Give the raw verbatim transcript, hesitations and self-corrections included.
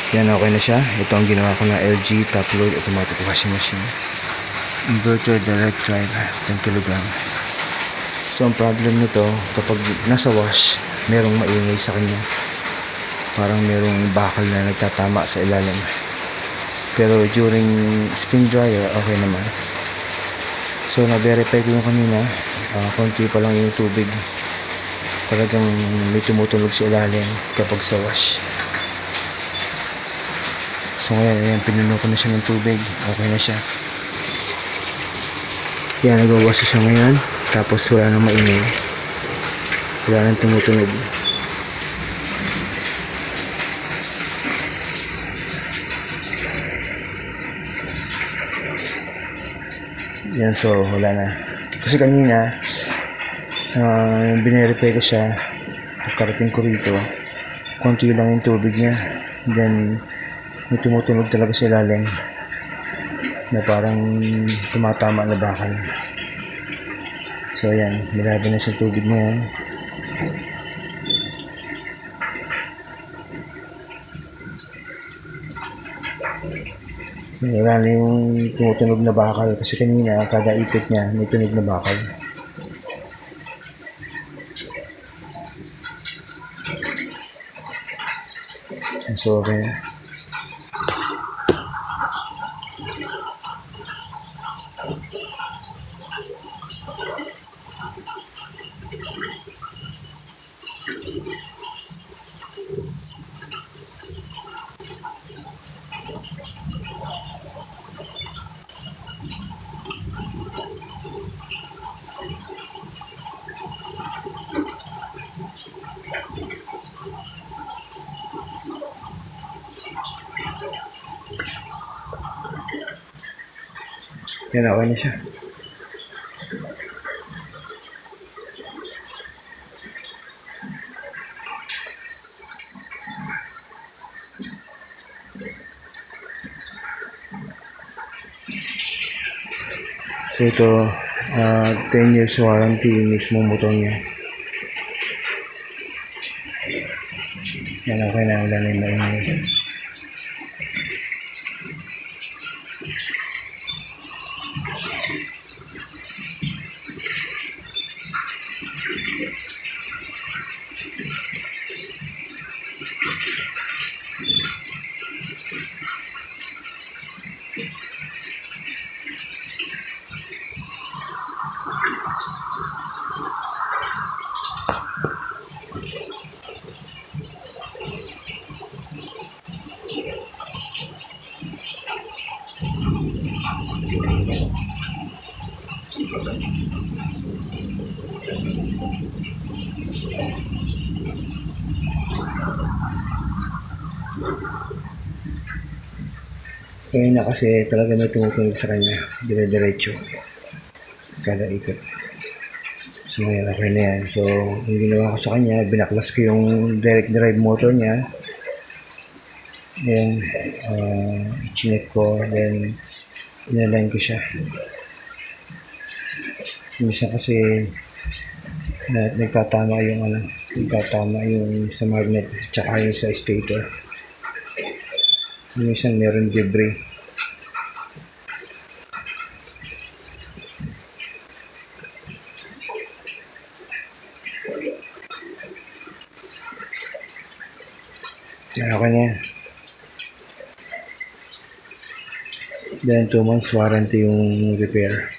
Yan, okay na siya. Ito ang ginawa ko na L G top load automatic washing machine. Inverter direct drive, ten kilogram. So ang problem nito, kapag nasa wash, merong maingay sa kanya. Parang merong bakal na nagtatama sa ilalim. Pero during spin dryer, okay naman. So na-verify ko yung kanina, uh, konti pa lang yung tubig. Talagang may tumutunog sa ilalim kapag sa wash. So ngayon, ayan, pinuno ko na siya ng tubig. Okay na siya. Yan, nag-wash siya ngayon. Tapos wala nang maingay. Wala nang tumutunog. Yan, so wala na. Kasi kanina, uh, binerify ko siya. Pagkarating ko rito, konti lang yung tubig niya. Then, may tumutunog talaga sa ilalim na parang tumatama na bakal. So ayan, malabo na sa tubig na yan. Wala na yung tumutunog na bakal kasi kanina kada ikot niya may tunog na bakal. So okay. Yan, okay na siya. So ito, uh, ten years warranty mismo motor niya. Yan, okay na, wala na yung maingay. Kaya na kasi talaga may tumutunog sa kanya, dire-diretso kada ikot. So ngayon, okay na yan. So yung ginawa ko sa kanya, binaklas ko yung direct drive motor niya. Then uh, chinek ko, then inalign ko siya. Minsan kasi na, nagtatama yung ano, nagtatama yung sa magnet tsaka yung sa stator. Minsan meron debris. Kaya ako na yan. Then two months warranty yung repair.